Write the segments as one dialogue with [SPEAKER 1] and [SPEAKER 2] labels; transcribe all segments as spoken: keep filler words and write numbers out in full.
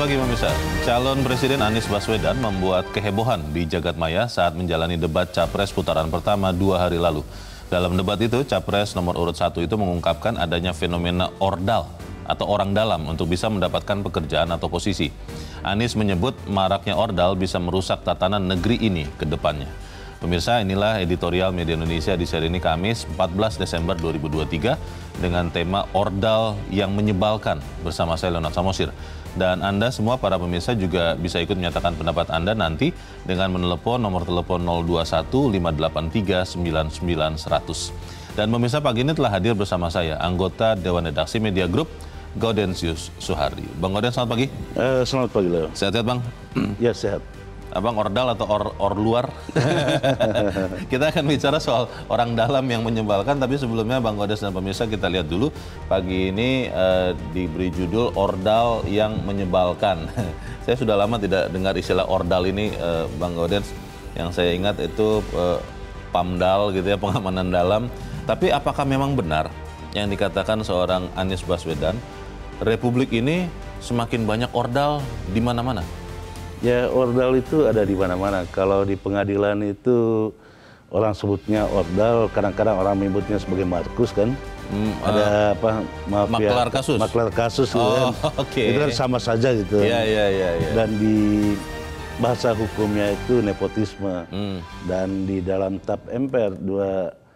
[SPEAKER 1] pagi pemirsa. Calon Presiden Anies Baswedan membuat kehebohan di jagat maya saat menjalani debat Capres putaran pertama dua hari lalu. Dalam debat itu, Capres nomor urut satu itu mengungkapkan adanya fenomena ordal atau orang dalam untuk bisa mendapatkan pekerjaan atau posisi. Anies menyebut maraknya ordal bisa merusak tatanan negeri ini ke depannya. Pemirsa, inilah editorial Media Indonesia di seri ini Kamis empat belas Desember dua ribu dua puluh tiga dengan tema Ordal yang Menyebalkan bersama saya Leonard Samosir. Dan Anda semua para pemirsa juga bisa ikut menyatakan pendapat Anda nanti dengan menelepon nomor telepon nol dua satu lima delapan tiga sembilan sembilan seratus. Dan pemirsa, pagi ini telah hadir bersama saya anggota Dewan Redaksi Media Group Gaudensius Suhardi. Bang Gauden, selamat pagi.
[SPEAKER 2] Uh, selamat pagi, Leo.
[SPEAKER 1] Sehat-sehat, Bang?
[SPEAKER 2] Ya, sehat.
[SPEAKER 1] Abang ordal atau or, or luar? Kita akan bicara soal orang dalam yang menyebalkan, tapi sebelumnya Bang Godes dan pemirsa kita lihat dulu pagi ini uh, diberi judul Ordal yang Menyebalkan. Saya sudah lama tidak dengar istilah ordal ini, uh, Bang Godes. Yang saya ingat itu uh, PAMDAL gitu ya, pengamanan dalam. Tapi apakah memang benar yang dikatakan seorang Anies Baswedan, Republik ini semakin banyak ordal di mana-mana?
[SPEAKER 2] Ya, ordal itu ada di mana-mana. Kalau di pengadilan itu orang sebutnya ordal, kadang-kadang orang menyebutnya sebagai Markus kan. Hmm, ada uh, apa? Maaf
[SPEAKER 1] maklar
[SPEAKER 2] ya,
[SPEAKER 1] kasus.
[SPEAKER 2] Maklar kasus gitu
[SPEAKER 1] oh,
[SPEAKER 2] kan.
[SPEAKER 1] Okay.
[SPEAKER 2] Itu kan sama saja gitu.
[SPEAKER 1] Iya, iya, iya. Ya.
[SPEAKER 2] Dan di bahasa hukumnya itu nepotisme. Hmm. Dan di dalam T A P M P R dua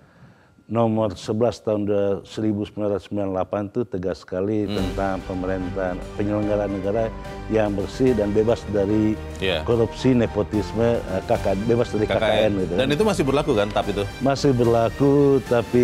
[SPEAKER 2] nomor sebelas tahun seribu sembilan ratus sembilan puluh delapan itu tegas sekali hmm. tentang pemerintahan penyelenggaraan negara yang bersih dan bebas dari yeah. korupsi, nepotisme, K K N, bebas dari K K N. K K N gitu.
[SPEAKER 1] Dan itu masih berlaku kan T A P itu?
[SPEAKER 2] Masih berlaku, tapi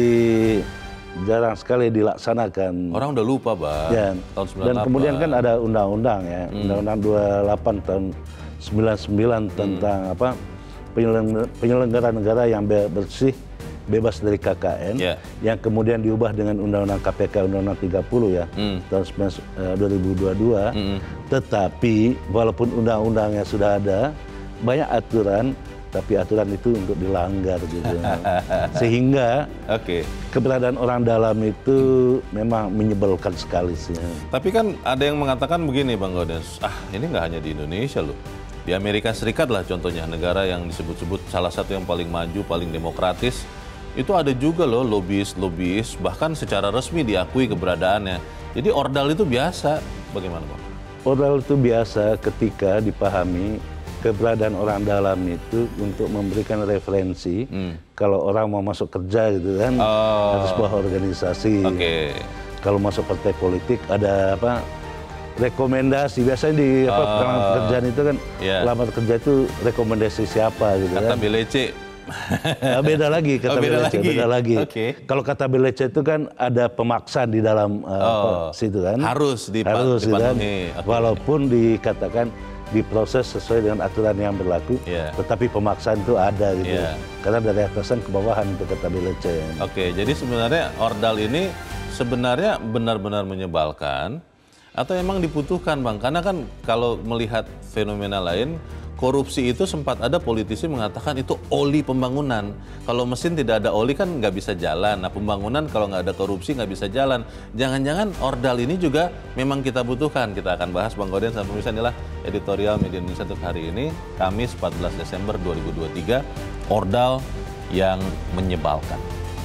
[SPEAKER 2] jarang sekali dilaksanakan.
[SPEAKER 1] Orang udah lupa, Bang.
[SPEAKER 2] Ya.
[SPEAKER 1] Tahun sembilan puluh delapan.
[SPEAKER 2] Dan kemudian kan ada undang-undang ya, hmm. undang-undang dua puluh delapan tahun sembilan puluh sembilan tentang hmm. apa penyelenggaraan negara yang bersih, bebas dari K K N, yeah. yang kemudian diubah dengan Undang-Undang K P K Undang-Undang tiga puluh ya, mm. tahun dua ribu dua puluh dua. Mm. Tetapi walaupun undang-undangnya sudah ada, banyak aturan, tapi aturan itu untuk dilanggar gitu. Sehingga okay. keberadaan orang dalam itu memang menyebalkan sekali sih.
[SPEAKER 1] Tapi kan ada yang mengatakan begini, Bang Gaudens, ah ini nggak hanya di Indonesia loh. Di Amerika Serikat lah contohnya, negara yang disebut-sebut salah satu yang paling maju, paling demokratis. Itu ada juga loh lobis-lobis, bahkan secara resmi diakui keberadaannya. Jadi ordal itu biasa, bagaimana Bang?
[SPEAKER 2] Ordal itu biasa ketika dipahami keberadaan orang dalam itu untuk memberikan referensi. Hmm. Kalau orang mau masuk kerja gitu kan, oh. ada sebuah organisasi. Okay. Kalau masuk partai politik ada apa? Rekomendasi. Biasanya di apa, uh, pekerjaan pekerjaan itu kan, yeah. lamar kerja itu rekomendasi siapa gitu
[SPEAKER 1] kata
[SPEAKER 2] kan.
[SPEAKER 1] B L C.
[SPEAKER 2] Nah, beda lagi kata oh, beda lagi. Beda lagi.
[SPEAKER 1] Okay.
[SPEAKER 2] Kalau kata B L C itu kan ada pemaksaan di dalam uh, oh, situ kan.
[SPEAKER 1] Harus dipa
[SPEAKER 2] harus
[SPEAKER 1] dipenuhi.
[SPEAKER 2] Kan? Okay. Walaupun dikatakan diproses sesuai dengan aturan yang berlaku, yeah. tetapi pemaksaan itu ada gitu. Yeah. Karena dari atasan ke bawahan itu kata B L C.
[SPEAKER 1] Oke, okay, jadi sebenarnya ordal ini sebenarnya benar-benar menyebalkan atau emang dibutuhkan, Bang? Karena kan kalau melihat fenomena lain, korupsi itu sempat ada politisi mengatakan itu oli pembangunan. Kalau mesin tidak ada oli kan nggak bisa jalan. Nah, pembangunan kalau nggak ada korupsi nggak bisa jalan. Jangan-jangan ordal ini juga memang kita butuhkan. Kita akan bahas, Bang Gauden sama pemirsa. Inilah editorial Media Indonesia untuk hari ini, Kamis empat belas Desember dua ribu dua puluh tiga, ordal yang menyebalkan.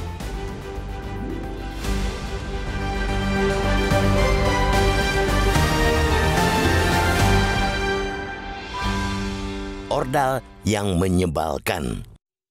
[SPEAKER 3] Ordal yang menyebalkan.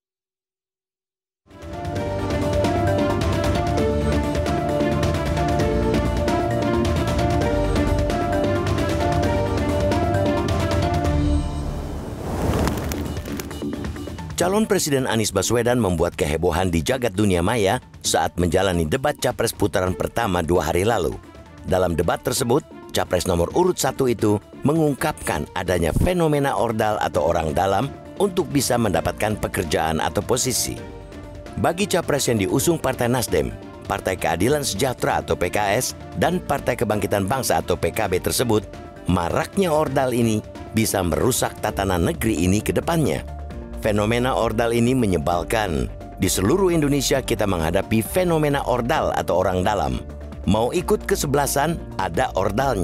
[SPEAKER 3] Calon Presiden Anies Baswedan membuat kehebohan di jagat dunia maya saat menjalani debat Capres putaran pertama dua hari lalu. Dalam debat tersebut, Capres nomor urut satu itu mengungkapkan adanya fenomena ordal atau orang dalam untuk bisa mendapatkan pekerjaan atau posisi. Bagi Capres yang diusung Partai Nasdem, Partai Keadilan Sejahtera atau P K S, dan Partai Kebangkitan Bangsa atau P K B tersebut, maraknya ordal ini bisa merusak tatanan negeri ini ke depannya. Fenomena ordal ini menyebalkan. Di seluruh Indonesia kita menghadapi fenomena ordal atau orang dalam. Mau ikut kesebelasan, ada ordalnya.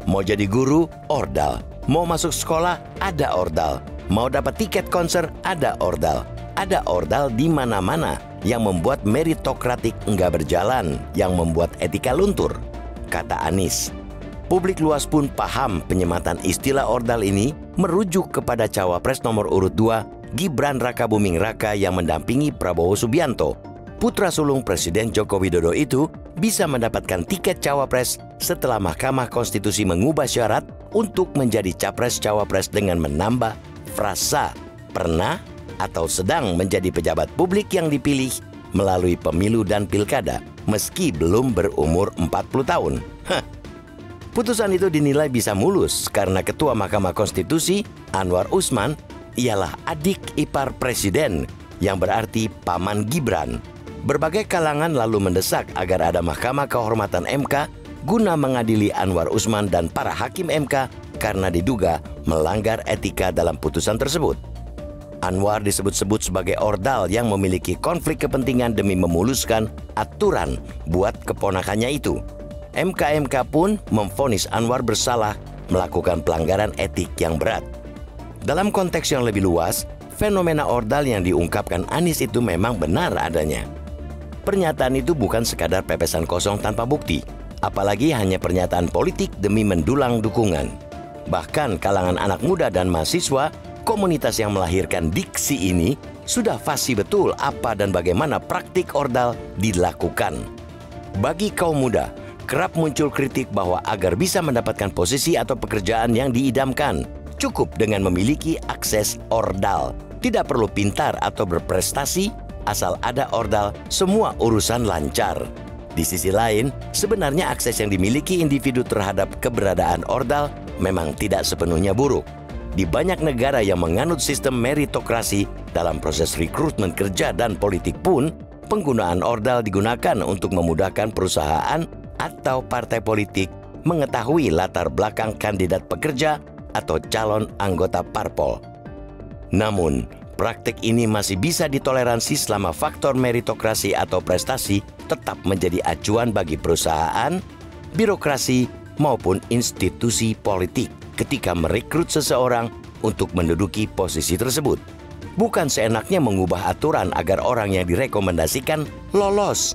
[SPEAKER 3] Mau jadi guru, ordal. Mau masuk sekolah, ada ordal. Mau dapat tiket konser, ada ordal. Ada ordal di mana-mana yang membuat meritokratik enggak berjalan, yang membuat etika luntur, kata Anies. Publik luas pun paham penyematan istilah ordal ini merujuk kepada cawapres nomor urut dua, Gibran Rakabuming Raka yang mendampingi Prabowo Subianto. Putra sulung Presiden Joko Widodo itu bisa mendapatkan tiket cawapres setelah Mahkamah Konstitusi mengubah syarat untuk menjadi capres-cawapres dengan menambah frasa pernah atau sedang menjadi pejabat publik yang dipilih melalui pemilu dan pilkada meski belum berumur empat puluh tahun. Hah. Putusan itu dinilai bisa mulus karena Ketua Mahkamah Konstitusi Anwar Usman ialah adik ipar Presiden yang berarti paman Gibran. Berbagai kalangan lalu mendesak agar ada Mahkamah Kehormatan M K guna mengadili Anwar Usman dan para hakim M K karena diduga melanggar etika dalam putusan tersebut. Anwar disebut-sebut sebagai ordal yang memiliki konflik kepentingan demi memuluskan aturan buat keponakannya itu. M K M K pun memvonis Anwar bersalah melakukan pelanggaran etik yang berat. Dalam konteks yang lebih luas, fenomena ordal yang diungkapkan Anies itu memang benar adanya. Pernyataan itu bukan sekadar pepesan kosong tanpa bukti, apalagi hanya pernyataan politik demi mendulang dukungan. Bahkan kalangan anak muda dan mahasiswa, komunitas yang melahirkan diksi ini, sudah fasih betul apa dan bagaimana praktik ordal dilakukan. Bagi kaum muda, kerap muncul kritik bahwa agar bisa mendapatkan posisi atau pekerjaan yang diidamkan, cukup dengan memiliki akses ordal. Tidak perlu pintar atau berprestasi, asal ada ordal, semua urusan lancar. Di sisi lain, sebenarnya akses yang dimiliki individu terhadap keberadaan ordal memang tidak sepenuhnya buruk. Di banyak negara yang menganut sistem meritokrasi dalam proses rekrutmen kerja dan politik pun, penggunaan ordal digunakan untuk memudahkan perusahaan atau partai politik mengetahui latar belakang kandidat pekerja atau calon anggota parpol. Namun, praktik ini masih bisa ditoleransi selama faktor meritokrasi atau prestasi tetap menjadi acuan bagi perusahaan, birokrasi, maupun institusi politik ketika merekrut seseorang untuk menduduki posisi tersebut. Bukan seenaknya mengubah aturan agar orang yang direkomendasikan lolos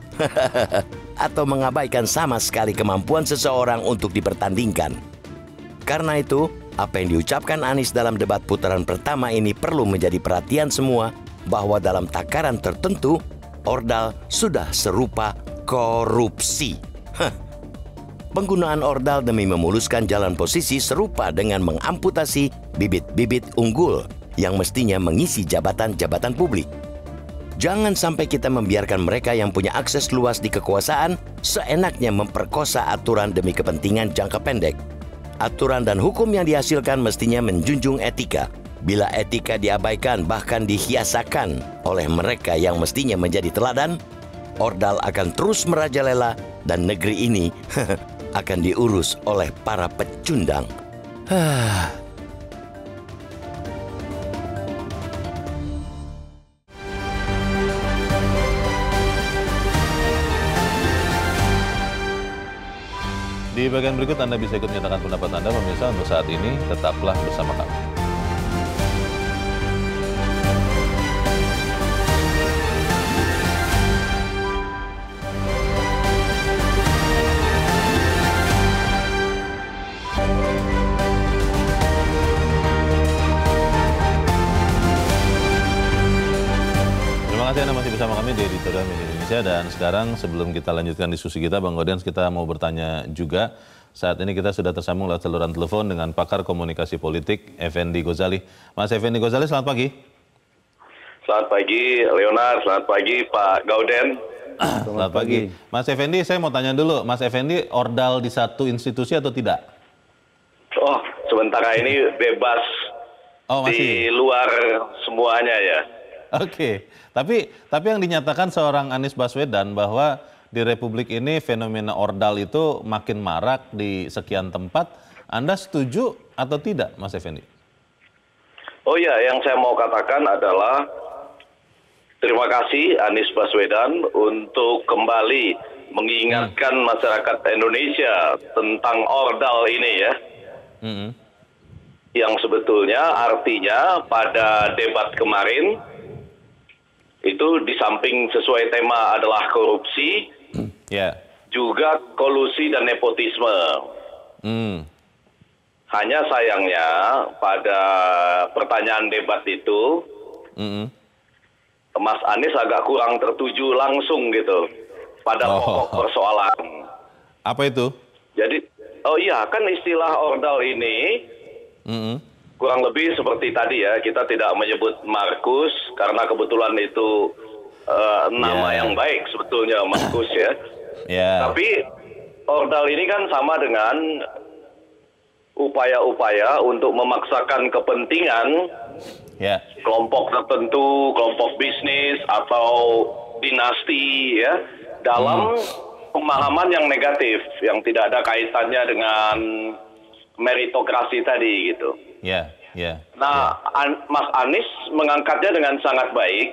[SPEAKER 3] atau mengabaikan sama sekali kemampuan seseorang untuk dipertandingkan. Karena itu, apa yang diucapkan Anies dalam debat putaran pertama ini perlu menjadi perhatian semua bahwa dalam takaran tertentu, ordal sudah serupa korupsi. Hah. Penggunaan ordal demi memuluskan jalan posisi serupa dengan mengamputasi bibit-bibit unggul yang mestinya mengisi jabatan-jabatan publik. Jangan sampai kita membiarkan mereka yang punya akses luas di kekuasaan seenaknya memperkosa aturan demi kepentingan jangka pendek. Aturan dan hukum yang dihasilkan mestinya menjunjung etika. Bila etika diabaikan bahkan dihiasakan oleh mereka yang mestinya menjadi teladan, ordal akan terus merajalela dan negeri ini akan diurus oleh para pecundang.
[SPEAKER 1] Di bagian berikut Anda bisa ikut menyatakan pendapat Anda, pemirsa. Untuk saat ini, tetaplah bersama kami. Terima kasih Anda masih bersama kami di Editorial Media Indonesia. Dan sekarang sebelum kita lanjutkan diskusi kita, Bang Gaudenz, kita mau bertanya juga. Saat ini kita sudah tersambung lewat saluran telepon dengan pakar komunikasi politik Effendi Ghazali. Mas Effendi Ghazali, selamat pagi.
[SPEAKER 4] Selamat pagi Leonard, selamat pagi Pak Gaudenz.
[SPEAKER 1] Selamat, selamat pagi. pagi. Mas Effendi, saya mau tanya dulu, Mas Effendi ordal di satu institusi atau tidak?
[SPEAKER 4] Oh, sementara ini bebas
[SPEAKER 1] oh, masih?
[SPEAKER 4] Di luar semuanya ya.
[SPEAKER 1] Oke, tapi tapi yang dinyatakan seorang Anies Baswedan bahwa di Republik ini fenomena ordal itu makin marak di sekian tempat. Anda setuju atau tidak, Mas Effendi?
[SPEAKER 4] Oh ya, yang saya mau katakan adalah terima kasih Anies Baswedan untuk kembali mengingatkan hmm. masyarakat Indonesia tentang ordal ini ya. Hmm. Yang sebetulnya artinya pada debat kemarin itu di samping sesuai tema adalah korupsi, hmm. yeah. juga kolusi dan nepotisme. Hmm. Hanya sayangnya pada pertanyaan debat itu, mm-hmm. Mas Anies agak kurang tertuju langsung gitu pada oh. pokok persoalan.
[SPEAKER 1] Apa itu?
[SPEAKER 4] Jadi, oh iya kan istilah ordal ini mm-hmm. kurang lebih seperti tadi ya, kita tidak menyebut Markus karena kebetulan itu uh, nama yeah. yang baik sebetulnya Markus ya. Yeah. Tapi ordal ini kan sama dengan upaya-upaya untuk memaksakan kepentingan yeah. kelompok tertentu, kelompok bisnis atau dinasti ya dalam hmm. pemahaman yang negatif yang tidak ada kaitannya dengan meritokrasi tadi gitu.
[SPEAKER 1] Ya, yeah, ya. Yeah,
[SPEAKER 4] nah, yeah. An Mas Anies mengangkatnya dengan sangat baik,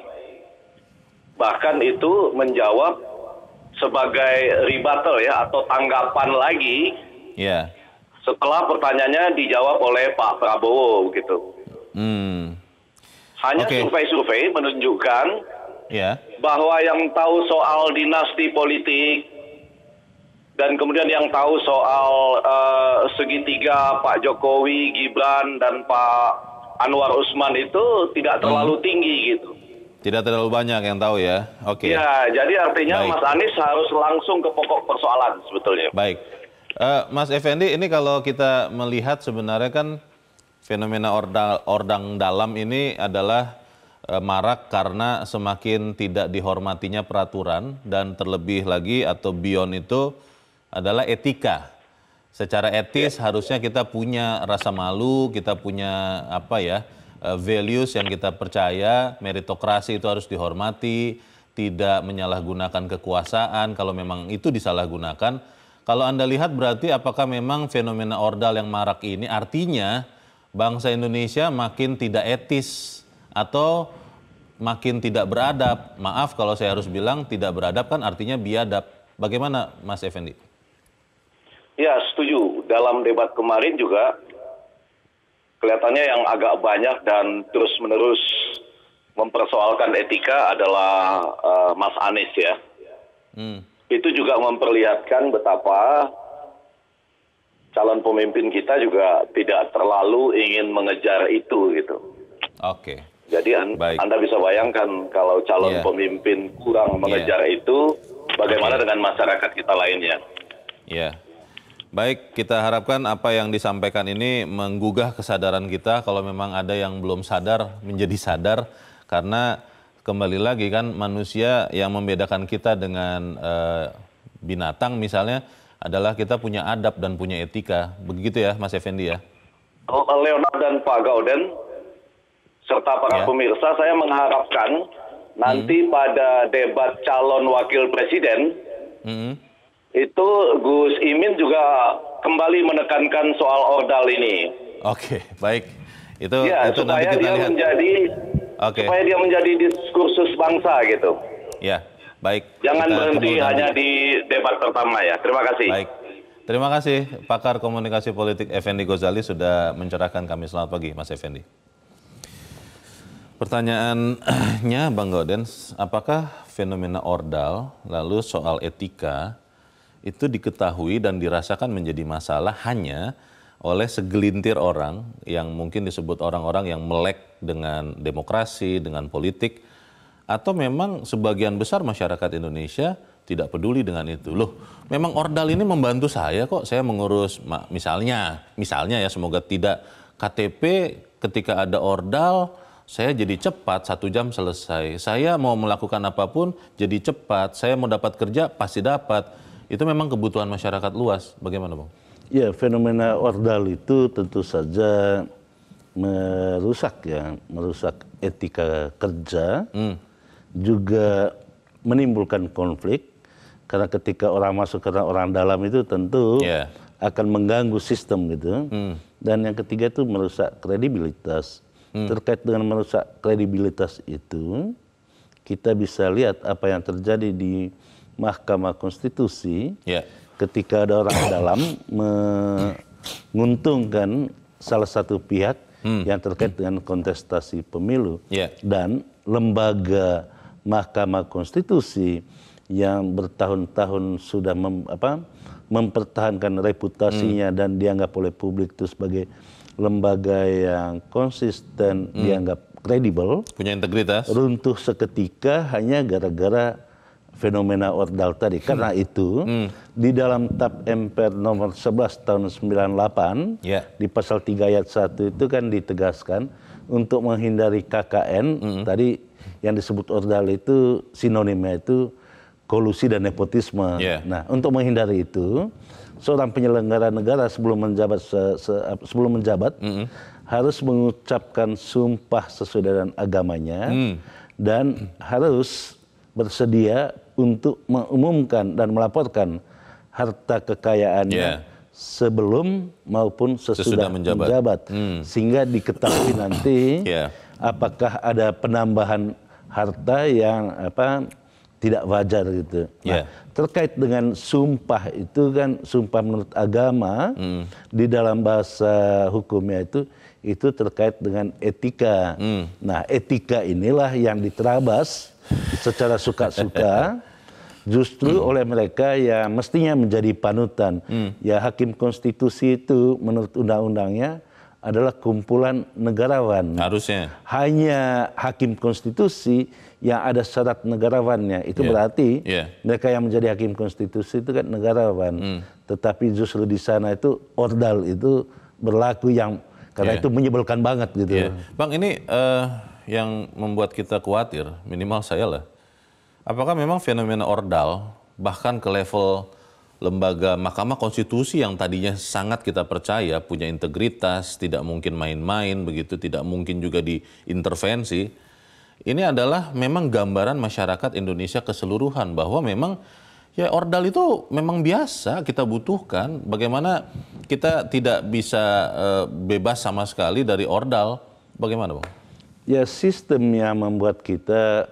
[SPEAKER 4] bahkan itu menjawab sebagai rebuttal ya atau tanggapan lagi. Ya. Yeah. Setelah pertanyaannya dijawab oleh Pak Prabowo gitu. Hmm. Hanya okay. survei-survei menunjukkan yeah. bahwa yang tahu soal dinasti politik dan kemudian yang tahu soal uh, segitiga Pak Jokowi, Gibran dan Pak Anwar Usman itu tidak terlalu hmm. tinggi gitu.
[SPEAKER 1] Tidak terlalu banyak yang tahu ya. Oke. Okay.
[SPEAKER 4] Ya, jadi artinya Baik. Mas Anies harus langsung ke pokok persoalan sebetulnya.
[SPEAKER 1] Baik. Uh, Mas Effendi, ini kalau kita melihat sebenarnya kan fenomena ordang, ordang dalam ini adalah uh, marak karena semakin tidak dihormatinya peraturan dan terlebih lagi atau beyond itu adalah etika. Secara etis ya. Harusnya kita punya rasa malu, kita punya apa ya uh, values yang kita percaya, meritokrasi itu harus dihormati, tidak menyalahgunakan kekuasaan kalau memang itu disalahgunakan. Kalau Anda lihat berarti apakah memang fenomena ordal yang marak ini artinya bangsa Indonesia makin tidak etis atau makin tidak beradab? Maaf kalau saya harus bilang tidak beradab kan artinya biadab. Bagaimana Mas Effendi?
[SPEAKER 4] Ya setuju. Dalam debat kemarin juga kelihatannya yang agak banyak dan terus-menerus mempersoalkan etika adalah uh, Mas Anies ya. Hmm. Itu juga memperlihatkan betapa calon pemimpin kita juga tidak terlalu ingin mengejar itu gitu. Oke. Jadi an Baik. Anda bisa bayangkan kalau calon yeah. pemimpin kurang mengejar yeah. itu, bagaimana okay. dengan masyarakat kita lainnya?
[SPEAKER 1] Ya. Yeah. Baik, kita harapkan apa yang disampaikan ini menggugah kesadaran kita kalau memang ada yang belum sadar menjadi sadar karena kembali lagi kan manusia yang membedakan kita dengan uh, binatang misalnya adalah kita punya adab dan punya etika. Begitu ya Mas Effendi ya?
[SPEAKER 4] Leonard dan Pak Gauden serta para ya. pemirsa, saya mengharapkan nanti hmm. pada debat calon wakil presiden hmm. itu Gus Imin juga kembali menekankan soal ordal ini.
[SPEAKER 1] Oke, baik. Itu,
[SPEAKER 4] ya,
[SPEAKER 1] itu
[SPEAKER 4] supaya
[SPEAKER 1] nanti kita
[SPEAKER 4] dia
[SPEAKER 1] lihat.
[SPEAKER 4] menjadi
[SPEAKER 1] Okay.
[SPEAKER 4] supaya dia menjadi diskursus bangsa gitu.
[SPEAKER 1] Ya, baik.
[SPEAKER 4] Jangan kita berhenti hanya nanti. di debat pertama ya. Terima kasih.
[SPEAKER 1] Baik. Terima kasih pakar komunikasi politik Effendi Ghazali sudah mencerahkan kami. Selamat pagi Mas Effendi. Pertanyaannya Bang Gauden, apakah fenomena ordal lalu soal etika itu diketahui dan dirasakan menjadi masalah hanya oleh segelintir orang yang mungkin disebut orang-orang yang melek dengan demokrasi, dengan politik, atau memang sebagian besar masyarakat Indonesia tidak peduli dengan itu. Loh, memang ordal ini membantu saya kok, saya mengurus, misalnya, misalnya ya semoga tidak, K T P ketika ada ordal, saya jadi cepat, satu jam selesai. Saya mau melakukan apapun jadi cepat, saya mau dapat kerja pasti dapat. Itu memang kebutuhan masyarakat luas, bagaimana Bang?
[SPEAKER 2] Ya, fenomena ordal itu tentu saja merusak ya, merusak etika kerja, hmm. juga menimbulkan konflik karena ketika orang masuk karena orang dalam itu tentu yeah. akan mengganggu sistem gitu. Hmm. Dan yang ketiga itu merusak kredibilitas. Hmm. Terkait dengan merusak kredibilitas itu, kita bisa lihat apa yang terjadi di Mahkamah Konstitusi yeah. ketika ada orang dalam menguntungkan salah satu pihak hmm. yang terkait dengan kontestasi pemilu yeah. dan lembaga Mahkamah Konstitusi yang bertahun-tahun sudah mem, apa, mempertahankan reputasinya hmm. dan dianggap oleh publik itu sebagai lembaga yang konsisten, hmm. dianggap kredibel,
[SPEAKER 1] punya integritas,
[SPEAKER 2] runtuh seketika hanya gara-gara fenomena ordal tadi. Karena itu hmm. di dalam T A P M P R nomor sebelas tahun sembilan puluh delapan yeah. di pasal tiga ayat satu itu kan ditegaskan untuk menghindari K K N hmm. tadi yang disebut ordal itu sinonimnya itu kolusi dan nepotisme. Yeah. Nah, untuk menghindari itu seorang penyelenggara negara sebelum menjabat se, se, sebelum menjabat hmm. harus mengucapkan sumpah sesuai dengan agamanya hmm. dan harus bersedia untuk mengumumkan dan melaporkan harta kekayaannya yeah. sebelum maupun sesudah, sesudah menjabat, menjabat. Hmm. Sehingga diketahui nanti yeah. apakah ada penambahan harta yang apa tidak wajar gitu. Nah, yeah. terkait dengan sumpah itu kan sumpah menurut agama hmm. di dalam bahasa hukumnya itu itu terkait dengan etika. Hmm. Nah, etika inilah yang diterabas secara suka-suka justru hmm. oleh mereka yang mestinya menjadi panutan. Hmm. Ya, hakim konstitusi itu menurut undang-undangnya adalah kumpulan negarawan.
[SPEAKER 1] Harusnya.
[SPEAKER 2] Hanya hakim konstitusi yang ada syarat negarawannya. Itu yeah. berarti yeah. mereka yang menjadi hakim konstitusi itu kan negarawan. Hmm. Tetapi justru di sana itu ordal itu berlaku yang karena yeah. itu menyebalkan banget gitu. Yeah.
[SPEAKER 1] Bang, ini uh, yang membuat kita khawatir, minimal saya lah. Apakah memang fenomena ordal bahkan ke level lembaga Mahkamah Konstitusi yang tadinya sangat kita percaya punya integritas, tidak mungkin main-main begitu, tidak mungkin juga diintervensi. Ini adalah memang gambaran masyarakat Indonesia keseluruhan bahwa memang ya ordal itu memang biasa kita butuhkan. Bagaimana kita tidak bisa uh, bebas sama sekali dari ordal? Bagaimana, Bang?
[SPEAKER 2] Ya, sistem yang membuat kita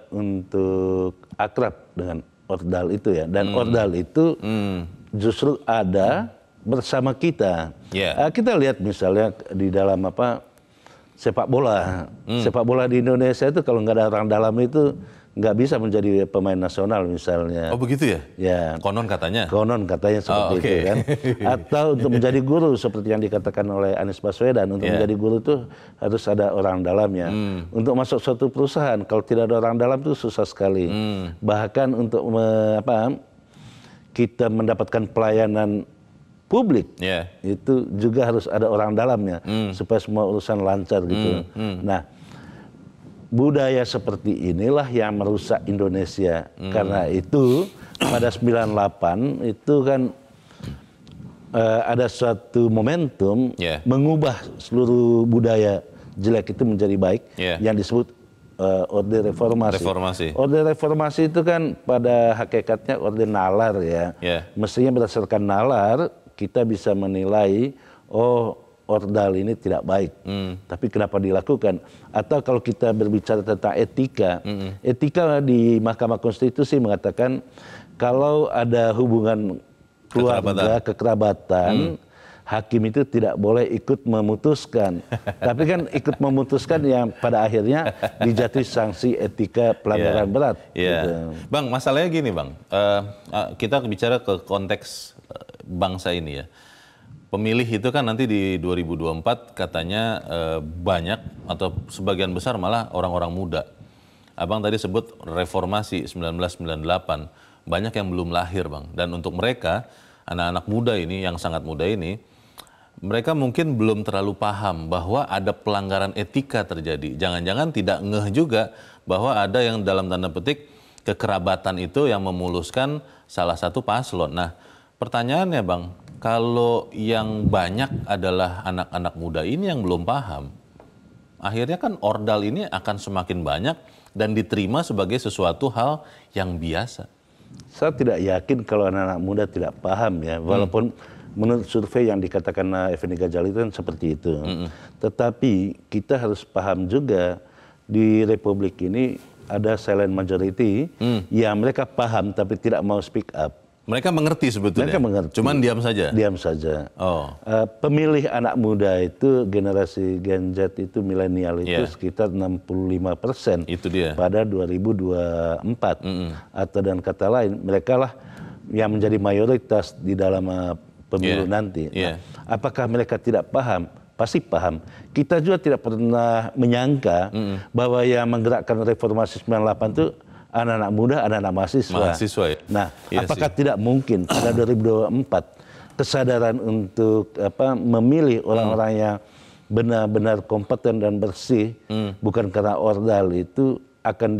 [SPEAKER 2] untuk akrab dengan ordal itu ya, dan hmm. ordal itu hmm. justru ada bersama kita. Yeah. Uh, kita lihat misalnya di dalam apa sepak bola, hmm. sepak bola di Indonesia itu kalau nggak ada orang dalam itu nggak bisa menjadi pemain nasional misalnya.
[SPEAKER 1] Oh begitu ya?
[SPEAKER 2] Ya.
[SPEAKER 1] Konon katanya.
[SPEAKER 2] Konon katanya seperti
[SPEAKER 1] oh, okay.
[SPEAKER 2] itu kan. Atau untuk menjadi guru seperti yang dikatakan oleh Anies Baswedan, untuk yeah. menjadi guru tuh harus ada orang dalamnya. Hmm. Untuk masuk suatu perusahaan kalau tidak ada orang dalam tuh susah sekali. Hmm. Bahkan untuk me, apa kita mendapatkan pelayanan publik yeah. itu juga harus ada orang dalamnya hmm. supaya semua urusan lancar gitu. Hmm. Hmm. Nah, budaya seperti inilah yang merusak Indonesia. Hmm. Karena itu pada sembilan puluh delapan itu kan uh, ada suatu momentum yeah. mengubah seluruh budaya jelek itu menjadi baik yeah. yang disebut uh, Orde Reformasi.
[SPEAKER 1] Reformasi.
[SPEAKER 2] Orde Reformasi itu kan pada hakikatnya orde nalar ya. Yeah. Mestinya berdasarkan nalar kita bisa menilai oh ordal ini tidak baik, mm. tapi kenapa dilakukan? Atau kalau kita berbicara tentang etika, mm. etika di Mahkamah Konstitusi mengatakan kalau ada hubungan keluarga, kekerabatan, kekerabatan mm. hakim itu tidak boleh ikut memutuskan. Tapi kan ikut memutuskan yang pada akhirnya dijatuhi sanksi etika pelanggaran yeah. berat.
[SPEAKER 1] Yeah. Gitu. Bang, masalahnya gini Bang, uh, uh, kita bicara ke konteks uh, bangsa ini ya. Pemilih itu kan nanti di dua ribu dua puluh empat katanya eh, banyak atau sebagian besar malah orang-orang muda. Abang tadi sebut reformasi seribu sembilan ratus sembilan puluh delapan, banyak yang belum lahir Bang. Dan untuk mereka, anak-anak muda ini yang sangat muda ini, mereka mungkin belum terlalu paham bahwa ada pelanggaran etika terjadi. Jangan-jangan tidak ngeh juga bahwa ada yang dalam tanda petik kekerabatan itu yang memuluskan salah satu paslon. Nah, pertanyaannya Bang, kalau yang banyak adalah anak-anak muda ini yang belum paham, akhirnya kan ordal ini akan semakin banyak dan diterima sebagai sesuatu hal yang biasa.
[SPEAKER 2] Saya tidak yakin kalau anak-anak muda tidak paham ya, walaupun hmm. menurut survei yang dikatakan Effendi Ghazali itu kan seperti itu. Hmm. Tetapi kita harus paham juga di Republik ini ada silent majority hmm. yang mereka paham tapi tidak mau speak up.
[SPEAKER 1] Mereka mengerti sebetulnya.
[SPEAKER 2] Mereka mengerti.
[SPEAKER 1] Cuman diam saja.
[SPEAKER 2] Diam saja.
[SPEAKER 1] Oh.
[SPEAKER 2] Uh, pemilih anak muda itu generasi Gen Z itu milenial itu yeah. sekitar enam puluh lima persen.
[SPEAKER 1] Itu dia.
[SPEAKER 2] Pada dua ribu dua puluh empat. Mm-hmm. Atau dan kata lain, mereka lah yang menjadi mayoritas di dalam uh, pemilu yeah. nanti.
[SPEAKER 1] Yeah.
[SPEAKER 2] Nah, apakah mereka tidak paham? Pasti paham. Kita juga tidak pernah menyangka mm-hmm. bahwa yang menggerakkan reformasi sembilan puluh delapan itu anak-anak muda, anak-anak mahasiswa.
[SPEAKER 1] Mahasiswa ya?
[SPEAKER 2] Nah,
[SPEAKER 1] iya
[SPEAKER 2] apakah
[SPEAKER 1] sih.
[SPEAKER 2] tidak mungkin pada dua ribu dua puluh empat kesadaran untuk apa memilih orang-orang hmm. yang benar-benar kompeten dan bersih, hmm. bukan karena ordal, itu akan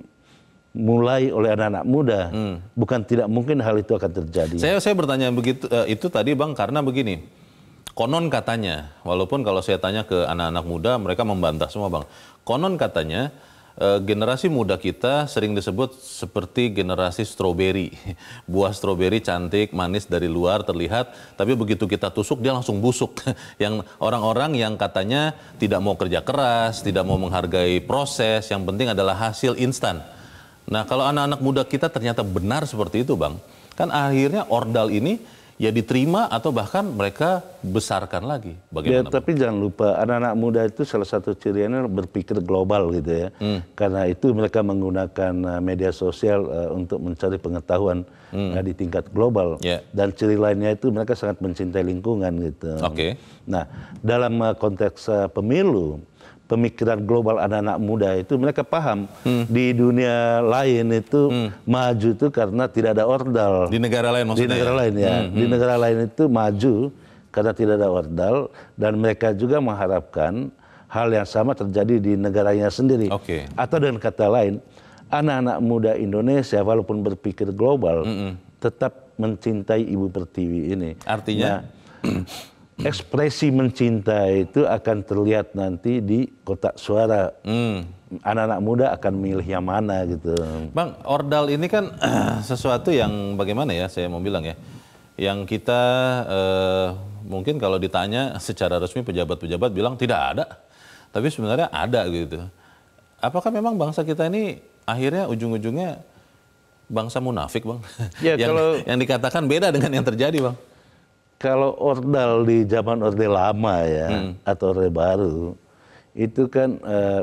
[SPEAKER 2] dimulai oleh anak-anak muda. Hmm. Bukan tidak mungkin hal itu akan terjadi.
[SPEAKER 1] Saya saya bertanya begitu uh, itu tadi Bang karena begini. Konon katanya, walaupun kalau saya tanya ke anak-anak muda mereka membantah semua Bang. Konon katanya generasi muda kita sering disebut seperti generasi stroberi. Buah stroberi cantik, manis dari luar terlihat, tapi begitu kita tusuk dia langsung busuk. Yang orang-orang yang katanya tidak mau kerja keras, tidak mau menghargai proses, yang penting adalah hasil instan. Nah, kalau anak-anak muda kita ternyata benar seperti itu, Bang, kan akhirnya ordal ini ya diterima atau bahkan mereka besarkan lagi. Bagaimana?
[SPEAKER 2] Ya, tapi jangan lupa anak-anak muda itu salah satu cirinya berpikir global gitu ya. Hmm. Karena itu mereka menggunakan media sosial uh, untuk mencari pengetahuan hmm. uh, di tingkat global. Yeah. Dan ciri lainnya itu mereka sangat mencintai lingkungan gitu. Oke. Okay. Nah, dalam uh, konteks uh, pemilu, pemikiran global anak-anak muda itu mereka paham hmm. di dunia lain itu hmm. maju itu karena tidak ada ordal.
[SPEAKER 1] Di negara lain maksudnya?
[SPEAKER 2] Di negara ya? lain ya. Hmm. Di negara lain itu maju karena tidak ada ordal dan mereka juga mengharapkan hal yang sama terjadi di negaranya sendiri.
[SPEAKER 1] Okay.
[SPEAKER 2] Atau dengan kata lain, anak-anak muda Indonesia walaupun berpikir global hmm. tetap mencintai Ibu Pertiwi ini.
[SPEAKER 1] Artinya?
[SPEAKER 2] Nah, ekspresi mencintai itu akan terlihat nanti di kotak suara. Hmm. Anak-anak muda akan milih yang mana gitu.
[SPEAKER 1] Bang, ordal ini kan uh, sesuatu yang bagaimana ya saya mau bilang ya. Yang kita uh, mungkin kalau ditanya secara resmi pejabat-pejabat bilang tidak ada. Tapi sebenarnya ada gitu. Apakah memang bangsa kita ini akhirnya ujung-ujungnya bangsa munafik, Bang?
[SPEAKER 2] Ya,
[SPEAKER 1] yang,
[SPEAKER 2] kalau...
[SPEAKER 1] yang dikatakan beda dengan yang terjadi, Bang.
[SPEAKER 2] Kalau ordal di zaman orde lama ya hmm. atau orde baru itu kan eh,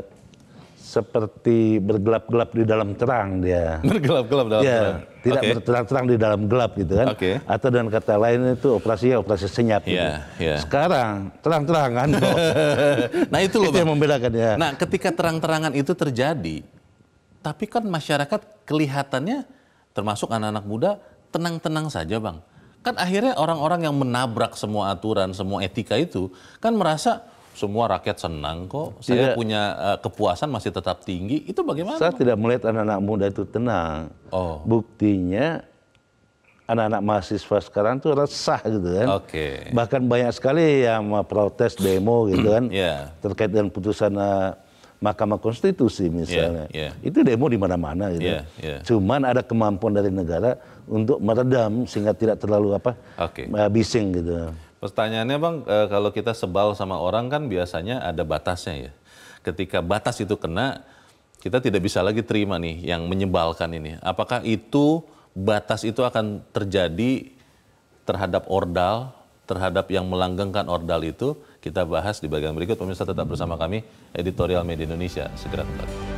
[SPEAKER 2] seperti bergelap-gelap di dalam terang dia.
[SPEAKER 1] Bergelap-gelap dalam
[SPEAKER 2] ya,
[SPEAKER 1] terang.
[SPEAKER 2] Tidak
[SPEAKER 1] okay.
[SPEAKER 2] berterang-terang di dalam gelap gitu kan.
[SPEAKER 1] Okay.
[SPEAKER 2] Atau dengan kata lain itu operasinya operasi senyap. Gitu.
[SPEAKER 1] Yeah, yeah.
[SPEAKER 2] Sekarang terang-terangan kok.
[SPEAKER 1] Nah itu loh
[SPEAKER 2] itu yang membedakan ya.
[SPEAKER 1] Nah ketika terang-terangan itu terjadi, tapi kan masyarakat kelihatannya termasuk anak-anak muda tenang-tenang saja, Bang. Kan akhirnya orang-orang yang menabrak semua aturan, semua etika itu kan merasa semua rakyat senang kok. Saya tidak, punya uh, kepuasan masih tetap tinggi. Itu bagaimana?
[SPEAKER 2] Saya Bang? Tidak melihat anak-anak muda itu tenang. Oh. Buktinya anak-anak mahasiswa sekarang tuh resah gitu kan.
[SPEAKER 1] Okay.
[SPEAKER 2] Bahkan banyak sekali yang protes demo gitu kan. Yeah. Terkait dengan putusan uh, Mahkamah Konstitusi misalnya, yeah, yeah. itu demo di mana-mana gitu. Yeah, yeah. Cuman ada kemampuan dari negara untuk meredam sehingga tidak terlalu apa okay. bising gitu.
[SPEAKER 1] Pertanyaannya Bang, e, kalau kita sebal sama orang kan biasanya ada batasnya ya. Ketika batas itu kena, kita tidak bisa lagi terima nih yang menyebalkan ini. Apakah itu batas itu akan terjadi terhadap ordal, terhadap yang melanggengkan ordal itu? Kita bahas di bagian berikut. Pemirsa tetap bersama kami, Editorial Media Indonesia. Segera kembali.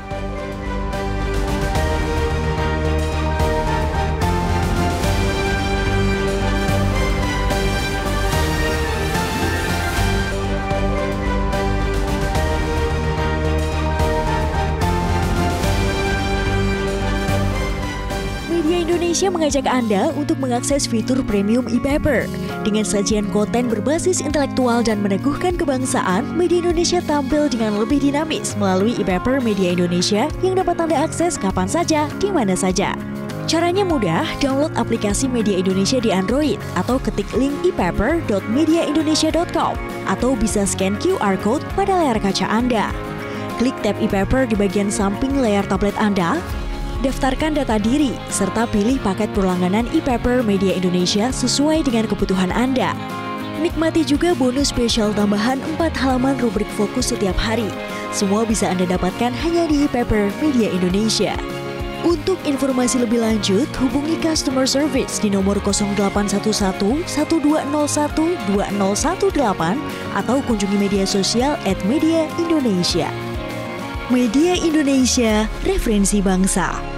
[SPEAKER 5] Indonesia mengajak Anda untuk mengakses fitur premium e-paper. Dengan sajian konten berbasis intelektual dan meneguhkan kebangsaan, Media Indonesia tampil dengan lebih dinamis melalui e-paper Media Indonesia yang dapat Anda akses kapan saja, di mana saja. Caranya mudah, download aplikasi Media Indonesia di Android atau ketik link e paper dot media indonesia dot com atau bisa scan Q R code pada layar kaca Anda. Klik tab e-paper di bagian samping layar tablet Anda. Daftarkan data diri, serta pilih paket perlangganan e-paper Media Indonesia sesuai dengan kebutuhan Anda. Nikmati juga bonus spesial tambahan empat halaman rubrik fokus setiap hari, Semua bisa Anda dapatkan hanya di e-paper Media Indonesia. Untuk informasi lebih lanjut, hubungi customer service di nomor nol delapan satu satu, satu dua nol satu, dua nol satu delapan atau kunjungi media sosial at Media Indonesia. Media Indonesia, referensi bangsa.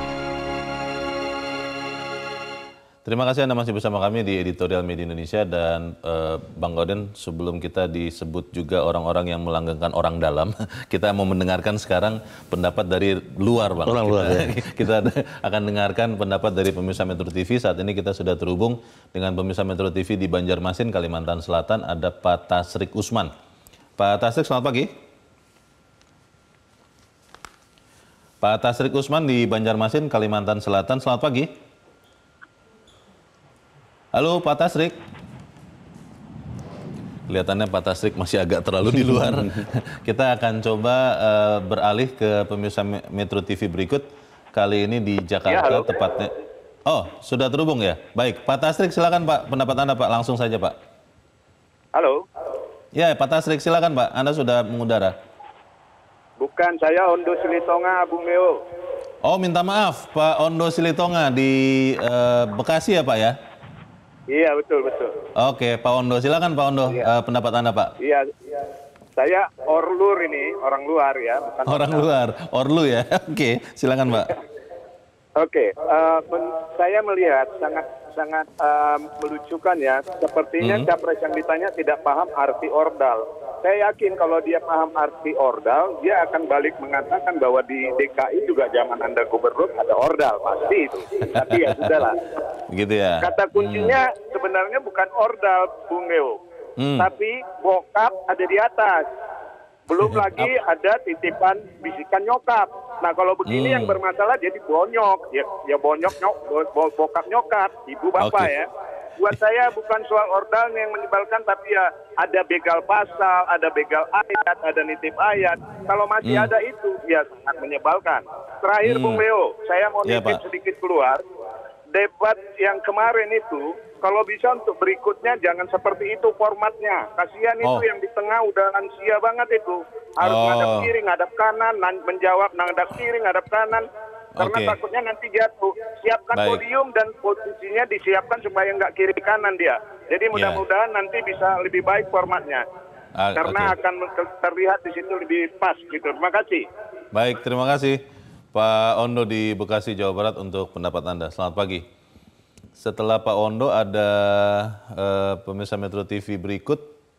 [SPEAKER 1] Terima kasih Anda masih bersama kami di Editorial Media Indonesia dan uh, Bang Gauden, sebelum kita disebut juga orang-orang yang melanggengkan orang dalam, kita mau mendengarkan sekarang pendapat dari luar Bang.
[SPEAKER 2] Orang
[SPEAKER 1] kita,
[SPEAKER 2] luar, ya.
[SPEAKER 1] Kita akan dengarkan pendapat dari pemirsa Metro T V. Saat ini kita sudah terhubung dengan pemirsa Metro T V di Banjarmasin, Kalimantan Selatan, ada Pak Tasrik Usman. Pak Tasrik, selamat pagi. Pak Tasrik Usman di Banjarmasin, Kalimantan Selatan, selamat pagi. Halo Pak Tasrik. Kelihatannya Pak Tasrik masih agak terlalu di luar. Kita akan coba uh, beralih ke pemirsa Metro T V berikut. Kali ini di Jakarta ya, tepatnya. Oh, sudah terhubung ya? Baik, Pak Tasrik silakan Pak, pendapat Anda Pak, langsung saja Pak.
[SPEAKER 6] Halo.
[SPEAKER 1] Ya, Pak Tasrik silakan Pak, Anda sudah mengudara.
[SPEAKER 6] Bukan, saya Ondo Silitonga, Bung Leo.
[SPEAKER 1] Oh, minta maaf Pak Ondo Silitonga di uh, Bekasi ya Pak ya?
[SPEAKER 6] Iya, betul, betul.
[SPEAKER 1] Oke, Pak Ondo. Silakan Pak Ondo, iya. uh, pendapat Anda, Pak.
[SPEAKER 6] Iya, saya Orlur ini, orang luar ya. Bukan
[SPEAKER 1] orang orang luar, Orlu ya. Oke, silakan Pak.
[SPEAKER 6] Oke, uh, saya melihat sangat sangat uh, melucukan ya. Sepertinya hmm. capres yang ditanya tidak paham arti ordal. Saya yakin kalau dia paham arti ordal, dia akan balik mengatakan bahwa di D K I juga zaman Anda gubernur ada ordal, pasti itu. Tapi ya sudahlah.
[SPEAKER 1] Gitu ya.
[SPEAKER 6] Kata kuncinya hmm. sebenarnya bukan ordal, Bung Leo, hmm. tapi bokap ada di atas. Belum lagi ada titipan bisikan nyokap. Nah kalau begini hmm. yang bermasalah jadi bonyok, ya, ya bonyok nyok, bo, bokap nyokap, ibu bapak okay. ya. Buat saya bukan soal ordal yang menyebalkan, tapi ya ada begal pasal, ada begal ayat, ada nitip ayat. Kalau masih hmm. ada itu, ya sangat menyebalkan. Terakhir hmm. Bung Leo, saya mau
[SPEAKER 1] ya,
[SPEAKER 6] nitip
[SPEAKER 1] Pak.
[SPEAKER 6] sedikit keluar. Debat yang kemarin itu, kalau bisa untuk berikutnya jangan seperti itu formatnya. Kasihan oh. itu yang di tengah udah lansia banget itu. Harus oh. ngadap kiri, ngadap kanan, menjawab ngadap kiri, ngadap kanan. Karena okay. takutnya nanti jatuh. Siapkan Baik. podium dan posisinya disiapkan supaya nggak kiri kanan dia. Jadi mudah-mudahan yeah. nanti bisa lebih baik formatnya. Ah, Karena okay. akan terlihat di situ lebih pas gitu. Terima kasih.
[SPEAKER 1] Baik, terima kasih Pak Ondo di Bekasi, Jawa Barat untuk pendapat Anda. Selamat pagi. Setelah Pak Ondo ada uh, pemirsa Metro T V berikut.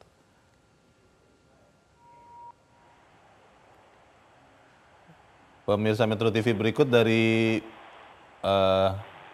[SPEAKER 1] Pemirsa Metro T V berikut dari uh,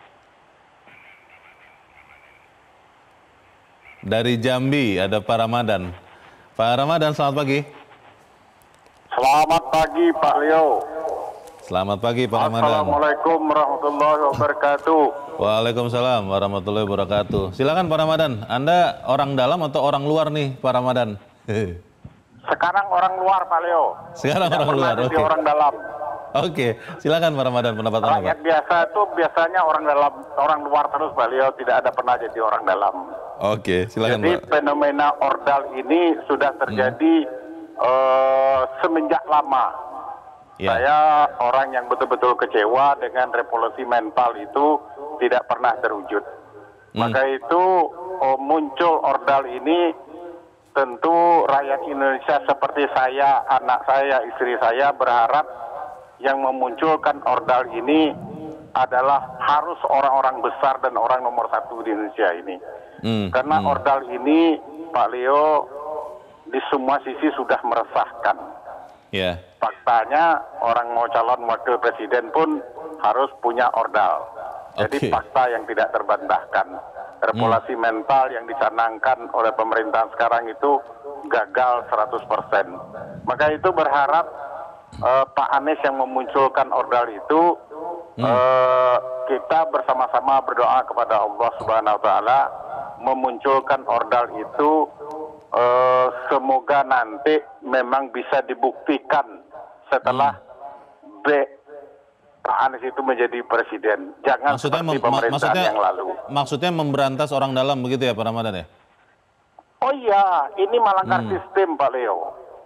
[SPEAKER 1] dari Jambi ada Pak Ramadan. Pak Ramadan, selamat pagi.
[SPEAKER 7] Selamat pagi Pak Leo.
[SPEAKER 1] Selamat pagi Pak Ramadan.
[SPEAKER 7] Assalamualaikum warahmatullahi wabarakatuh.
[SPEAKER 1] Waalaikumsalam warahmatullahi wabarakatuh. Silakan Pak Ramadan. Anda orang dalam atau orang luar nih Pak Ramadan?
[SPEAKER 7] Sekarang orang luar Pak Leo.
[SPEAKER 1] Sekarang
[SPEAKER 7] Tidak
[SPEAKER 1] orang luar. Oke.
[SPEAKER 7] Okay. Orang dalam.
[SPEAKER 1] Oke, silakan Pak Ramadan pendapat Anda, Pak.
[SPEAKER 7] Rakyat biasa itu biasanya orang dalam, orang luar terus Pak Leo, tidak ada pernah jadi orang dalam.
[SPEAKER 1] Oke, silakan
[SPEAKER 7] jadi,
[SPEAKER 1] Pak.
[SPEAKER 7] Jadi fenomena ordal ini sudah terjadi hmm. uh, semenjak lama. Ya. Saya orang yang betul-betul kecewa dengan revolusi mental itu tidak pernah terwujud. Hmm. Maka itu uh, muncul ordal ini, tentu rakyat Indonesia seperti saya, anak saya, istri saya berharap yang memunculkan ordal ini adalah harus orang-orang besar dan orang nomor satu di Indonesia ini. Hmm. Karena hmm. ordal ini, Pak Leo, di semua sisi sudah meresahkan. Yeah. Faktanya orang mau calon wakil presiden pun harus punya ordal. Jadi okay. fakta yang tidak terbantahkan. Revolusi hmm. mental yang dicanangkan oleh pemerintahan sekarang itu gagal seratus persen. Maka itu berharap Uh, Pak Anies yang memunculkan ordal itu, hmm. uh, kita bersama-sama berdoa kepada Allah Subhanahu Wa Taala memunculkan ordal itu, uh, semoga nanti memang bisa dibuktikan setelah hmm. B Pak Anies itu menjadi presiden. Jangan maksudnya seperti pemerintahan maksudnya, yang lalu. Maksudnya memberantas orang dalam begitu ya Pak Ramadan ya? Oh iya, ini melanggar hmm. sistem Pak Leo.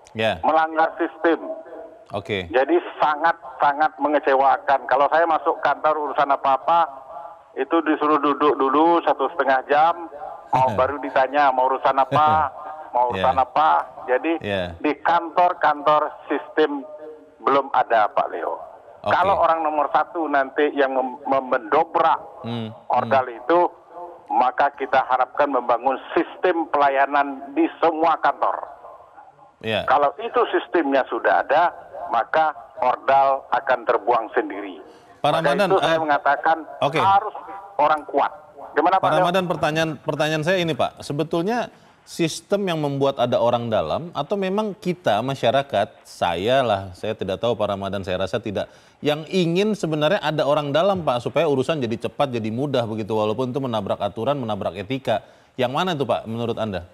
[SPEAKER 7] yeah. melanggar sistem.
[SPEAKER 1] Oke. Okay.
[SPEAKER 7] Jadi sangat-sangat mengecewakan. Kalau saya masuk kantor urusan apa-apa, itu disuruh duduk dulu satu setengah jam, mau baru ditanya mau urusan apa, mau urusan yeah. apa. Jadi yeah. di kantor-kantor sistem belum ada, Pak Leo. Okay. Kalau orang nomor satu nanti yang mendobrak hmm. ordal hmm. itu, maka kita harapkan membangun sistem pelayanan di semua kantor. Yeah. Kalau itu sistemnya sudah ada, maka ordal akan terbuang sendiri.
[SPEAKER 1] Pak Ramadan,
[SPEAKER 7] itu saya uh, mengatakan okay. harus orang kuat. Gimana
[SPEAKER 1] Pak Ramadan, pertanyaan pertanyaan saya ini Pak, sebetulnya sistem yang membuat ada orang dalam atau memang kita masyarakat, saya lah, saya tidak tahu Pak Ramadan, saya rasa tidak, yang ingin sebenarnya ada orang dalam Pak supaya urusan jadi cepat, jadi mudah begitu, walaupun itu menabrak aturan, menabrak etika. Yang mana itu Pak menurut Anda?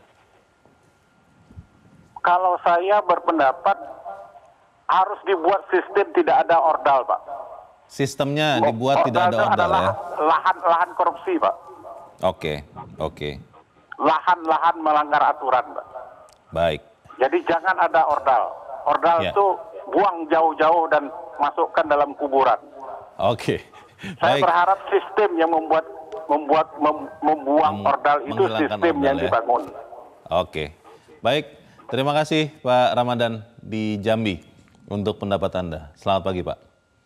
[SPEAKER 7] Kalau saya berpendapat harus dibuat sistem tidak ada ordal, Pak.
[SPEAKER 1] Sistemnya dibuat ordal tidak ada ordal ya?
[SPEAKER 7] Lahan-lahan korupsi, Pak.
[SPEAKER 1] Oke, okay, oke. Okay.
[SPEAKER 7] Lahan-lahan melanggar aturan, Pak.
[SPEAKER 1] Baik.
[SPEAKER 7] Jadi jangan ada ordal. Ordal ya. Itu buang jauh-jauh dan masukkan dalam kuburan.
[SPEAKER 1] Oke. Okay.
[SPEAKER 7] Saya berharap sistem yang membuat membuat mem, membuang Mem ordal itu sistem ordal, yang ya? dibangun.
[SPEAKER 1] Oke. Baik. Terima kasih Pak Ramadan di Jambi untuk pendapat Anda. Selamat pagi Pak.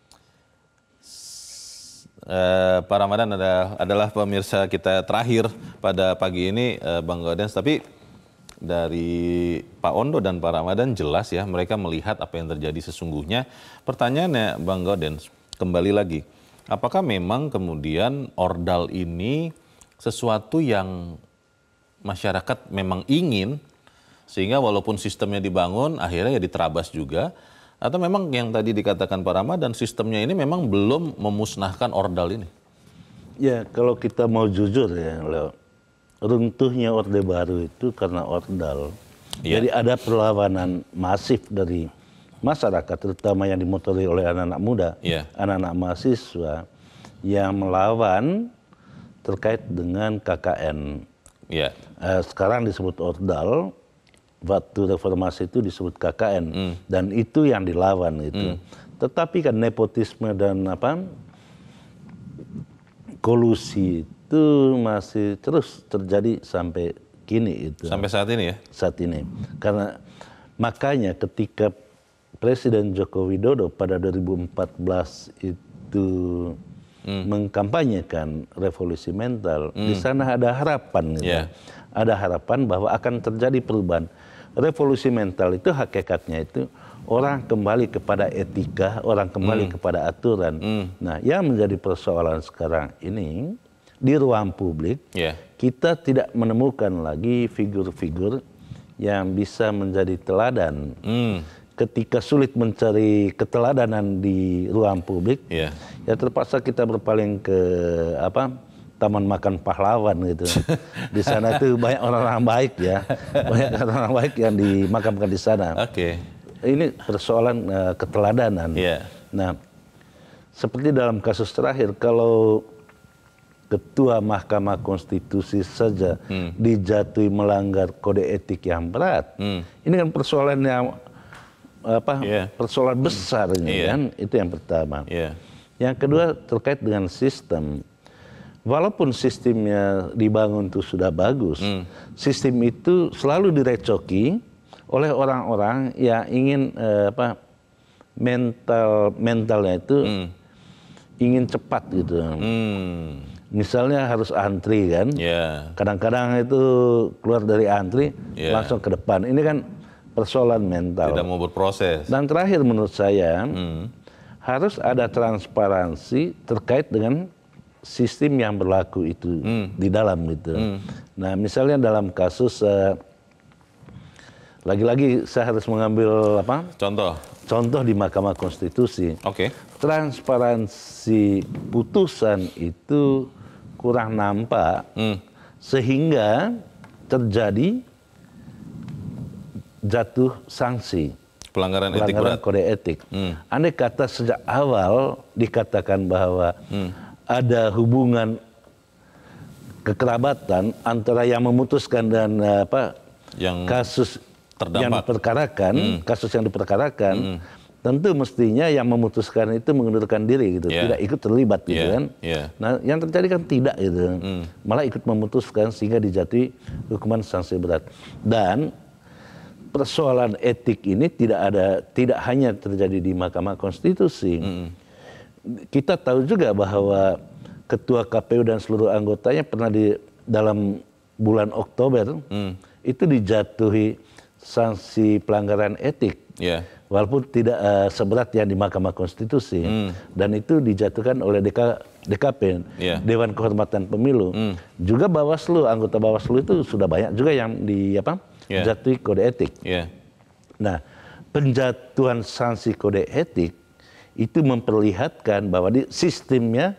[SPEAKER 1] Uh, Pak Ramadan ada, adalah pemirsa kita terakhir pada pagi ini, uh, Bang Gaudens. Tapi dari Pak Ondo dan Pak Ramadan jelas ya, mereka melihat apa yang terjadi sesungguhnya. Pertanyaannya Bang Gaudens, kembali lagi, apakah memang kemudian ordal ini sesuatu yang masyarakat memang ingin, sehingga walaupun sistemnya dibangun, akhirnya ya diterabas juga? Atau memang yang tadi dikatakan Pak Ramadan, sistemnya ini memang belum memusnahkan ordal ini?
[SPEAKER 2] Ya, kalau kita mau jujur ya, Leo, runtuhnya Orde Baru itu karena ordal. Ya. Jadi ada perlawanan masif dari masyarakat, terutama yang dimotori oleh anak-anak muda, ya. anak-anak mahasiswa, yang melawan terkait dengan K K N. Ya. Eh, sekarang disebut ordal. Waktu reformasi itu disebut K K N mm. dan itu yang dilawan itu. Mm. Tetapi kan nepotisme dan apa kolusi itu masih terus terjadi sampai kini itu.
[SPEAKER 1] Sampai saat ini ya?
[SPEAKER 2] Saat ini. Karena makanya ketika Presiden Joko Widodo pada dua ribu empat belas itu mm. mengkampanyekan revolusi mental, mm. di sana ada harapan gitu. Yeah. Ada harapan bahwa akan terjadi perubahan. Revolusi mental itu hakikatnya itu orang kembali kepada etika, orang kembali mm. kepada aturan. Mm. Nah, yang menjadi persoalan sekarang ini di ruang publik, yeah. kita tidak menemukan lagi figur-figur yang bisa menjadi teladan. Mm. Ketika sulit mencari keteladanan di ruang publik, yeah. ya terpaksa kita berpaling ke apa? Taman Makan Pahlawan gitu. Di sana itu banyak orang-orang baik ya, banyak orang-orang baik yang dimakamkan di sana.
[SPEAKER 1] Oke. Okay.
[SPEAKER 2] Ini persoalan uh, keteladanan. Yeah. Nah, seperti dalam kasus terakhir, kalau Ketua Mahkamah Konstitusi saja hmm. dijatuhi melanggar kode etik yang berat, hmm. ini kan persoalan yang apa? Yeah. Persoalan besar ini yeah. kan. Itu yang pertama. Yeah. Yang kedua terkait dengan sistem. Walaupun sistemnya dibangun itu sudah bagus, hmm. sistem itu selalu direcoki oleh orang-orang yang ingin eh, apa mental mentalnya itu hmm. ingin cepat gitu. Hmm. Misalnya harus antri kan, kadang-kadang yeah. itu keluar dari antri yeah. langsung ke depan. Ini kan persoalan mental.
[SPEAKER 1] Tidak mau berproses.
[SPEAKER 2] Dan terakhir menurut saya hmm. harus ada transparansi terkait dengan sistem yang berlaku itu hmm. di dalam gitu. Hmm. Nah, misalnya dalam kasus lagi-lagi uh, saya harus mengambil apa?
[SPEAKER 1] Contoh.
[SPEAKER 2] Contoh di Mahkamah Konstitusi.
[SPEAKER 1] Oke. Okay.
[SPEAKER 2] Transparansi putusan itu kurang nampak hmm. sehingga terjadi jatuh sanksi.
[SPEAKER 1] Pelanggaran, etik
[SPEAKER 2] pelanggaran
[SPEAKER 1] berat.
[SPEAKER 2] Kode etik. Hmm. Andai kata sejak awal dikatakan bahwa hmm. ada hubungan kekerabatan antara yang memutuskan dan apa yang kasus
[SPEAKER 1] terdampak.
[SPEAKER 2] yang diperkarakan, hmm. kasus yang diperkarakan, hmm. tentu mestinya yang memutuskan itu mengundurkan diri gitu, yeah. tidak ikut terlibat gitu yeah. kan. Yeah. Nah, yang terjadi kan tidak gitu, hmm. malah ikut memutuskan sehingga dijatuhi hukuman sanksi berat. Dan persoalan etik ini tidak ada, tidak hanya terjadi di Mahkamah Konstitusi. Hmm. Kita tahu juga bahwa Ketua K P U dan seluruh anggotanya pernah di dalam bulan Oktober hmm. itu dijatuhi sanksi pelanggaran etik. Yeah. Walaupun tidak uh, seberat yang di Mahkamah Konstitusi, mm. dan itu dijatuhkan oleh D K, D K P, yeah. Dewan Kehormatan Pemilu. Mm. Juga Bawaslu, anggota Bawaslu itu sudah banyak juga yang di apa, yeah. jatuhi kode etik. Yeah. Nah, penjatuhan sanksi kode etik itu memperlihatkan bahwa di sistemnya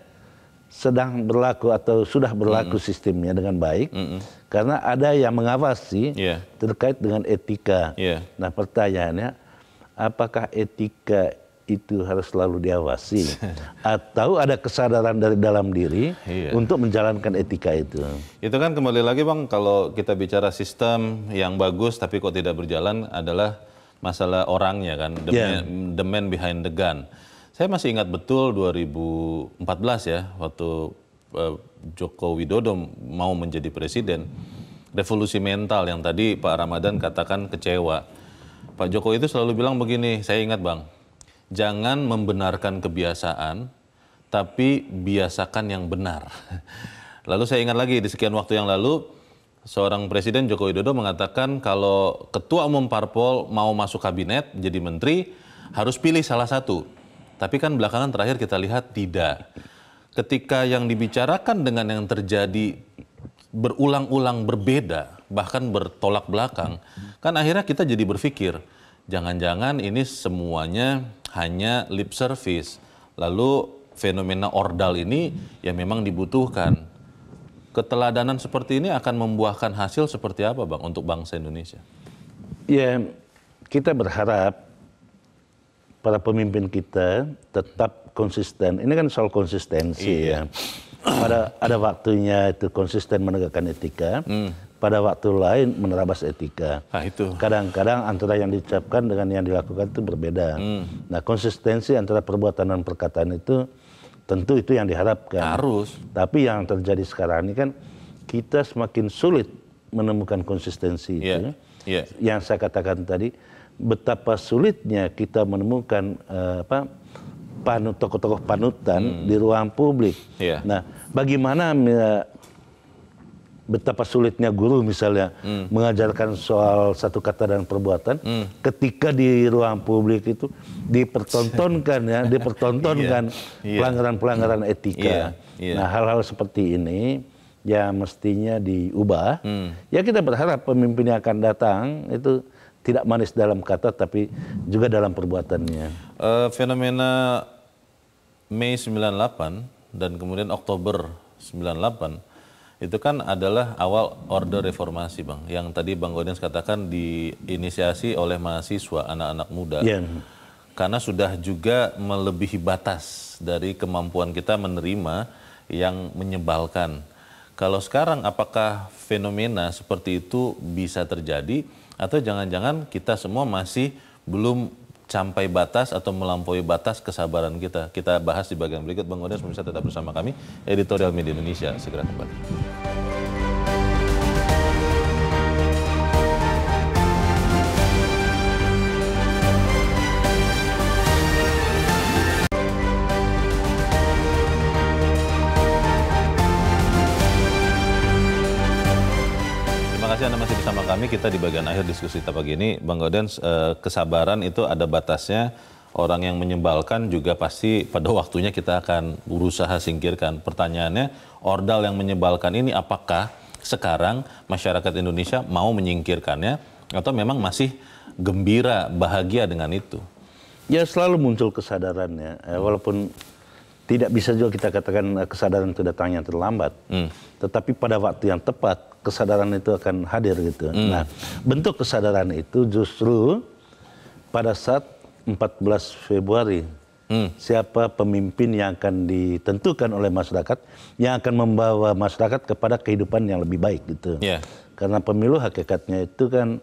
[SPEAKER 2] sedang berlaku atau sudah berlaku mm. sistemnya dengan baik, mm-mm. karena ada yang mengawasi yeah. terkait dengan etika. Yeah. Nah, pertanyaannya, apakah etika itu harus selalu diawasi atau ada kesadaran dari dalam diri iya. untuk menjalankan etika itu?
[SPEAKER 1] Itu kan kembali lagi Bang, kalau kita bicara sistem yang bagus tapi kok tidak berjalan adalah masalah orangnya kan, the, yeah. man, the man behind the gun. Saya masih ingat betul dua ribu empat belas ya, waktu uh, Joko Widodo mau menjadi presiden, revolusi mental yang tadi Pak Ramadan katakan kecewa. Pak Jokowi itu selalu bilang begini, saya ingat Bang, jangan membenarkan kebiasaan, tapi biasakan yang benar. Lalu saya ingat lagi, di sekian waktu yang lalu, seorang Presiden Joko Widodo mengatakan kalau Ketua Umum Parpol mau masuk kabinet, jadi menteri, harus pilih salah satu. Tapi kan belakangan terakhir kita lihat tidak. Ketika yang dibicarakan dengan yang terjadi berulang-ulang berbeda, bahkan bertolak belakang, kan akhirnya kita jadi berpikir, jangan-jangan ini semuanya hanya lip service. Lalu fenomena ordal ini yang memang dibutuhkan. Keteladanan seperti ini akan membuahkan hasil seperti apa Bang untuk bangsa Indonesia?
[SPEAKER 2] Ya, kita berharap para pemimpin kita tetap konsisten. Ini kan soal konsistensi iya. ya. Pada ada waktunya itu konsisten menegakkan etika, hmm. pada waktu lain menerabas etika.
[SPEAKER 1] Ah, itu.
[SPEAKER 2] Kadang-kadang antara yang diucapkan dengan yang dilakukan itu berbeda. Hmm. Nah, konsistensi antara perbuatan dan perkataan itu tentu itu yang diharapkan.
[SPEAKER 1] Harus.
[SPEAKER 2] Tapi yang terjadi sekarang ini kan kita semakin sulit menemukan konsistensi itu.
[SPEAKER 1] Yeah. Yeah.
[SPEAKER 2] Yang saya katakan tadi, betapa sulitnya kita menemukan uh, apa panut tokoh-tokoh panutan hmm. di ruang publik. Yeah. Nah, bagaimana uh, betapa sulitnya guru misalnya hmm. mengajarkan soal satu kata dan perbuatan hmm. ketika di ruang publik itu dipertontonkan ya, dipertontonkan pelanggaran-pelanggaran yeah. etika. Yeah. Yeah. Nah, hal-hal seperti ini ya mestinya diubah. Hmm. Ya kita berharap pemimpin yang akan datang itu tidak manis dalam kata tapi juga dalam perbuatannya.
[SPEAKER 1] Uh, fenomena Mei sembilan puluh delapan dan kemudian Oktober sembilan puluh delapan itu kan adalah awal order reformasi Bang. Yang tadi Bang Gaudens katakan diinisiasi oleh mahasiswa, anak-anak muda. Yeah. Karena sudah juga melebihi batas dari kemampuan kita menerima yang menyebalkan. Kalau sekarang apakah fenomena seperti itu bisa terjadi? Atau jangan-jangan kita semua masih belum sampai batas atau melampaui batas kesabaran kita. Kita bahas di bagian berikut. Bang Gaudens, pemirsa tetap bersama kami. Editorial Media Indonesia segera kembali. Anda masih bersama kami, kita di bagian akhir diskusi kita pagi ini. Bang Gaudens, eh, kesabaran itu ada batasnya. Orang yang menyebalkan juga pasti pada waktunya kita akan berusaha singkirkan. Pertanyaannya, ordal yang menyebalkan ini apakah sekarang masyarakat Indonesia mau menyingkirkannya atau memang masih gembira, bahagia dengan itu?
[SPEAKER 2] Ya selalu muncul kesadarannya, eh, walaupun tidak bisa juga kita katakan kesadaran itu datangnya terlambat. Hmm. Tetapi pada waktu yang tepat, kesadaran itu akan hadir gitu. Hmm. Nah, bentuk kesadaran itu justru pada saat empat belas Februari. Hmm. Siapa pemimpin yang akan ditentukan oleh masyarakat, yang akan membawa masyarakat kepada kehidupan yang lebih baik gitu. Yeah. Karena pemilu hakikatnya itu kan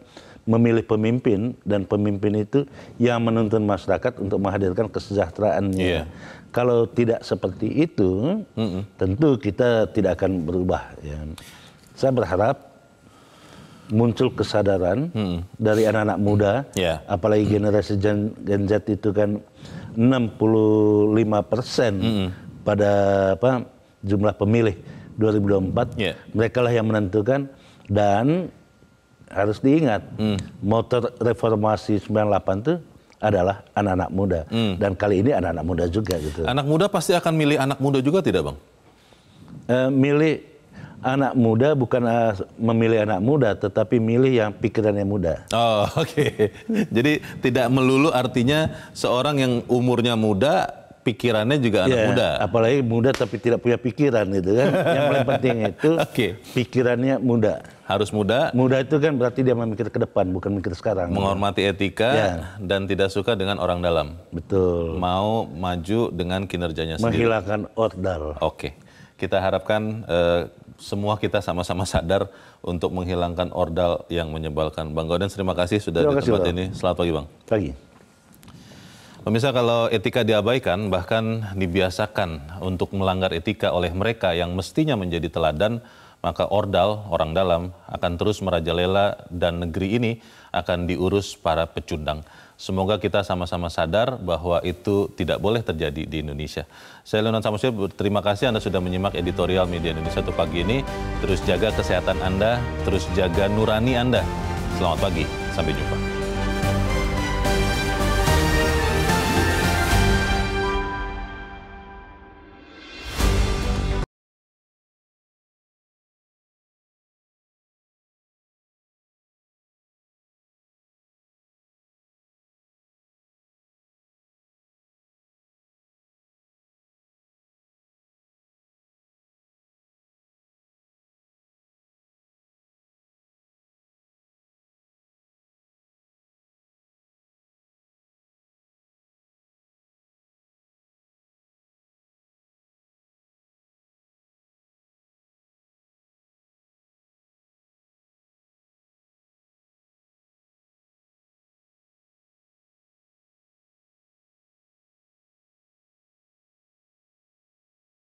[SPEAKER 2] memilih pemimpin, dan pemimpin itu yang menuntun masyarakat untuk menghadirkan kesejahteraannya. Yeah. Kalau tidak seperti itu, mm-mm. tentu kita tidak akan berubah. Ya. Saya berharap muncul kesadaran mm. dari anak-anak muda, yeah. apalagi generasi Gen, Gen Z itu kan enam puluh lima persen mm. pada apa jumlah pemilih dua ribu dua puluh empat, yeah. mereka lah yang menentukan. Dan harus diingat, mm. motor reformasi sembilan puluh delapan itu adalah anak-anak muda. Mm. Dan kali ini anak-anak muda juga gitu.
[SPEAKER 1] Anak muda pasti akan milih anak muda juga tidak, Bang?
[SPEAKER 2] E, milih anak muda bukan uh, memilih anak muda, tetapi milih yang pikirannya muda.
[SPEAKER 1] Oh, oke. Okay. Jadi tidak melulu artinya seorang yang umurnya muda, pikirannya juga anak
[SPEAKER 2] ya,
[SPEAKER 1] muda.
[SPEAKER 2] Apalagi muda tapi tidak punya pikiran gitu kan. Yang paling penting itu okay. pikirannya muda.
[SPEAKER 1] Harus muda.
[SPEAKER 2] Muda itu kan berarti dia memikir ke depan, bukan mikir sekarang.
[SPEAKER 1] Menghormati etika ya. Dan tidak suka dengan orang dalam.
[SPEAKER 2] Betul.
[SPEAKER 1] Mau maju dengan kinerjanya sendiri.
[SPEAKER 2] Menghilangkan ordal.
[SPEAKER 1] Oke. Okay. Kita harapkan uh, semua kita sama-sama sadar untuk menghilangkan ordal yang menyebalkan. Bang Gaudens, terima kasih sudah terima di tempat kasih, ini. Selamat pagi, Bang.
[SPEAKER 2] Pagi.
[SPEAKER 1] Pemirsa, kalau etika diabaikan, bahkan dibiasakan untuk melanggar etika oleh mereka yang mestinya menjadi teladan, maka ordal, orang dalam, akan terus merajalela dan negeri ini akan diurus para pecundang. Semoga kita sama-sama sadar bahwa itu tidak boleh terjadi di Indonesia. Saya Leonard Samuel, terima kasih Anda sudah menyimak editorial Media Indonesia untuk pagi ini. Terus jaga kesehatan Anda, terus jaga nurani Anda. Selamat pagi, sampai jumpa.